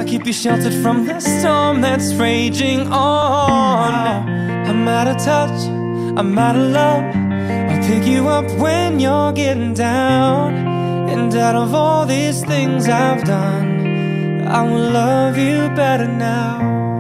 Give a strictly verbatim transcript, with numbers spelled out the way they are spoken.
I keep you sheltered from the storm that's raging on. I'm out of touch, I'm out of love. I'll pick you up when you're getting down. And out of all these things I've done, I will love you better now.